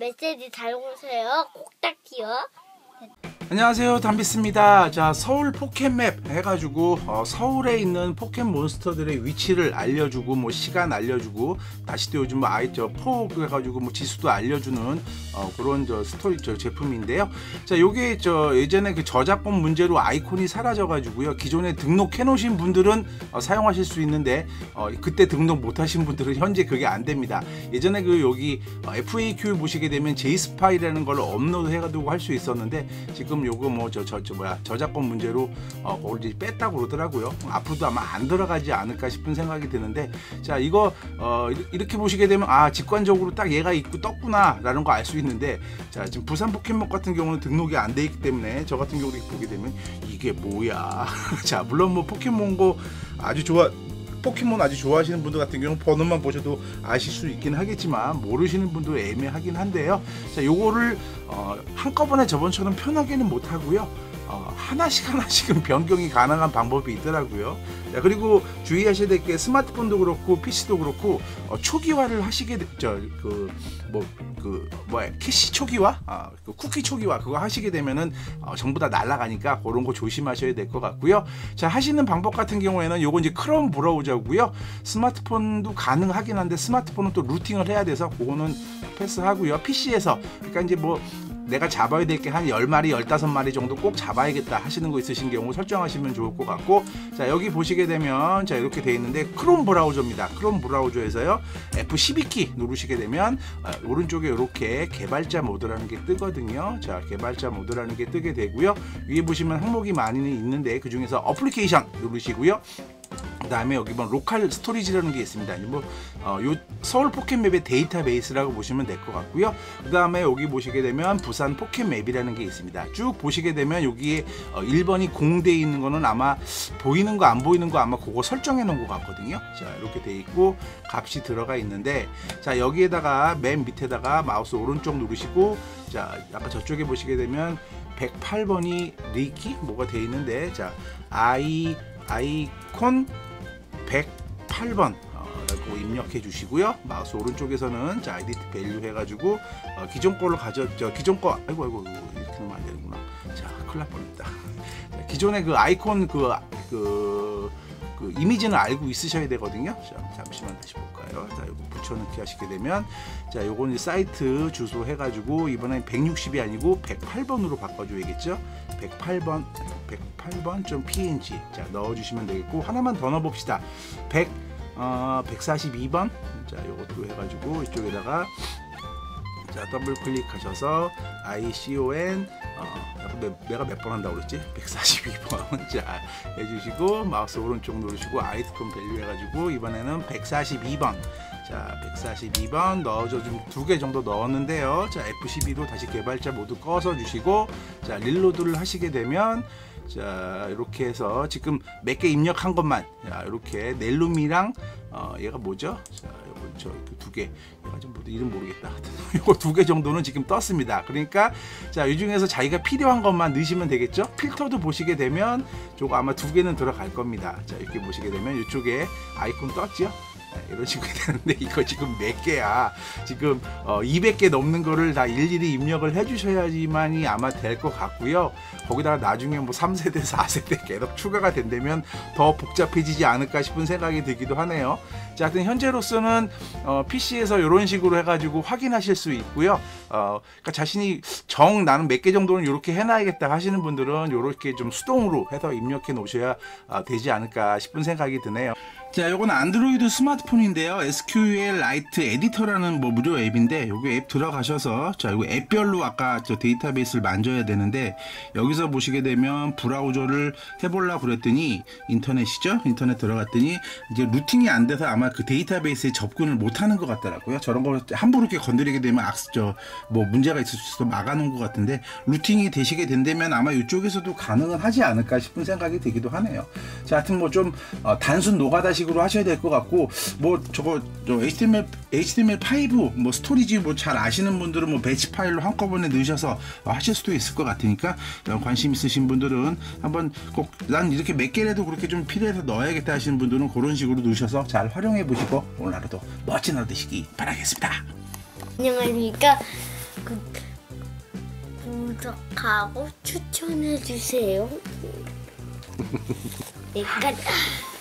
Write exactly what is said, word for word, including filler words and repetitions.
메시지 잘 오세요. 꼭딱지요. 안녕하세요, 담비스입니다. 자, 서울 포켓맵 해가지고 어, 서울에 있는 포켓몬스터들의 위치를 알려주고 뭐 시간 알려주고 다시 또 요즘 뭐 아이 저 포 해가지고 뭐 지수도 알려주는 어, 그런 저 스토리 저 제품인데요. 자, 요게 저 예전에 그 저작권 문제로 아이콘이 사라져가지고요. 기존에 등록해 놓으신 분들은 어, 사용하실 수 있는데 어, 그때 등록 못하신 분들은 현재 그게 안 됩니다. 예전에 그 여기 어, 에프에이큐 보시게 되면 제이스파이라는 걸 업로드 해가지고 할 수 있었는데 지금 요거 뭐 저 저 저 뭐야 저작권 문제로 어 그걸 이제 뺐다고 그러더라고요. 앞으로도 아마 안 들어가지 않을까 싶은 생각이 드는데, 자 이거 어 이렇게 보시게 되면 아 직관적으로 딱 얘가 있고 떴구나 라는 거 알 수 있는데, 자 지금 부산 포켓몬 같은 경우는 등록이 안 돼 있기 때문에 저 같은 경우도 보게 되면 이게 뭐야. 자 물론 뭐 포켓몬고 아주 좋아 포켓몬 아주 좋아하시는 분들 같은 경우는 번호만 보셔도 아실 수 있긴 하겠지만 모르시는 분도 애매하긴 한데요. 자 요거를 어, 한꺼번에 저번처럼 편하게는 못하고요. 어, 하나씩 하나씩은 변경이 가능한 방법이 있더라고요. 자, 그리고 주의하셔야 될 게 스마트폰도 그렇고 피씨도 그렇고 어, 초기화를 하시게 저그 뭐 그 뭐야 캐시 초기화, 아, 그 쿠키 초기화 그거 하시게 되면은 어, 전부 다 날아가니까 그런 거 조심하셔야 될 것 같고요. 자 하시는 방법 같은 경우에는 요거 이제 크롬 브라우저고요. 스마트폰도 가능하긴 한데 스마트폰은 또 루팅을 해야 돼서 그거는 패스하고요. 피씨에서 그러니까 이제 뭐 내가 잡아야 될 게 한 열 마리, 열다섯 마리 정도 꼭 잡아야겠다 하시는 거 있으신 경우 설정하시면 좋을 것 같고, 자 여기 보시게 되면 자 이렇게 되어 있는데 크롬 브라우저입니다. 크롬 브라우저에서요 에프 십이 키 누르시게 되면 어, 오른쪽에 이렇게 개발자 모드라는 게 뜨거든요. 자 개발자 모드라는 게 뜨게 되고요. 위에 보시면 항목이 많이 있는데 그 중에서 어플리케이션 누르시고요. 그 다음에 여기 뭐 로컬 스토리지라는 게 있습니다. 뭐 어, 요 서울 포켓맵의 데이터베이스라고 보시면 될 것 같고요. 그 다음에 여기 보시게 되면 부산 포켓맵이라는 게 있습니다. 쭉 보시게 되면 여기에 어, 일 번이 공되어 있는 거는 아마 보이는 거 안 보이는 거 아마 그거 설정해 놓은 것 같거든요. 자 이렇게 돼 있고 값이 들어가 있는데, 자 여기에다가 맨 밑에다가 마우스 오른쪽 누르시고, 자 아까 저쪽에 보시게 되면 백팔 번이 리키 뭐가 돼 있는데, 자 아이 아이콘 백팔 번 어, 라고 입력해 주시고요. 마우스 오른쪽에서는 자 에디트 밸류 해가지고 어, 기존 거를 가져 저 기존 거 아이고 아이고 이렇게 놓으면 안 되는구나. 자 큰일 날 뻔했다. 자, 기존의 그 아이콘 그, 그, 그 이미지는 알고 있으셔야 되거든요. 자, 잠시만 다시 볼까요? 자 이거 붙여넣기 하시게 되면 자 요거는 사이트 주소 해가지고 이번엔 백육십이 아니고 백팔 번으로 바꿔줘야겠죠. 백팔 번 백팔 번 점 피엔지 자 넣어주시면 되겠고, 하나만 더 넣어봅시다. 백, 어, 백사십이 번 자 요것도 해가지고 이쪽에다가 자 더블 클릭하셔서 아이콘 어, 내가 몇 번 한다고 그랬지? 백사십이 번 자 해주시고 마우스 오른쪽 누르시고 아이콘 밸류 해가지고 이번에는 백사십이 번 자 백사십이 번 넣어줘 좀 두 개 정도 넣었는데요. 자 에프 십이로 다시 개발자 모두 꺼서 주시고 자 릴로드를 하시게 되면 자 이렇게 해서 지금 몇 개 입력한 것만 자 이렇게 넬룸이랑 어 얘가 뭐죠? 자 요거 저 두 개 얘가 좀 모두 이름 모르겠다. 요거 두 개 정도는 지금 떴습니다. 그러니까 자 이 중에서 자기가 필요한 것만 넣으시면 되겠죠. 필터도 보시게 되면 저거 아마 두 개는 들어갈 겁니다. 자 이렇게 보시게 되면 이쪽에 아이콘 떴죠. 이런 식으로 되는데 이거 지금 몇 개야? 지금 어, 이백 개 넘는 거를 다 일일이 입력을 해주셔야지만이 아마 될 것 같고요. 거기다가 나중에 뭐 삼 세대, 사 세대 계속 추가가 된다면 더 복잡해지지 않을까 싶은 생각이 들기도 하네요. 자, 하여튼 현재로서는 어, 피씨에서 이런 식으로 해가지고 확인하실 수 있고요. 어, 그러니까 자신이 정 나는 몇 개 정도는 이렇게 해놔야겠다 하시는 분들은 이렇게 좀 수동으로 해서 입력해 놓으셔야 어, 되지 않을까 싶은 생각이 드네요. 자, 요건 안드로이드 스마트폰인데요. 에스큐엘 라이트 에디터라는 뭐 무료 앱인데, 여기 앱 들어가셔서, 자, 이거 앱별로 아까 저 데이터베이스를 만져야 되는데, 여기서 보시게 되면 브라우저를 해보려고 그랬더니, 인터넷이죠? 인터넷 들어갔더니, 이제 루팅이 안 돼서 아마 그 데이터베이스에 접근을 못 하는 것 같더라고요. 저런 걸 함부로 이렇게 건드리게 되면 악스, 저, 뭐 문제가 있을 수 있어서 막아놓은 것 같은데, 루팅이 되시게 된다면 아마 이쪽에서도 가능은 하지 않을까 싶은 생각이 들기도 하네요. 자, 하여튼 뭐 좀, 어, 단순 노가다식 식으로 하셔야 될 것 같고, 뭐 저거 저 에이치티엠엘 에이치티엠엘 파이브 뭐 스토리지 뭐 잘 아시는 분들은 뭐 배치 파일로 한꺼번에 넣으셔서 하실 수도 있을 것 같으니까 관심 있으신 분들은 한번 꼭 난 이렇게 몇 개라도 그렇게 좀 필요해서 넣어야겠다 하시는 분들은 그런 식으로 넣으셔서 잘 활용해 보시고 오늘 하루도 멋진 하루 되시기 바라겠습니다. 안녕하십니까. 그, 구독하고 추천해 주세요. 내가